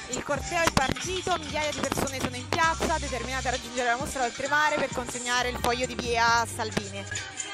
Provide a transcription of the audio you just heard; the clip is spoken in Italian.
Il corteo è partito, migliaia di persone sono in piazza, determinate a raggiungere la mostra oltremare per consegnare il foglio di via a Salvini.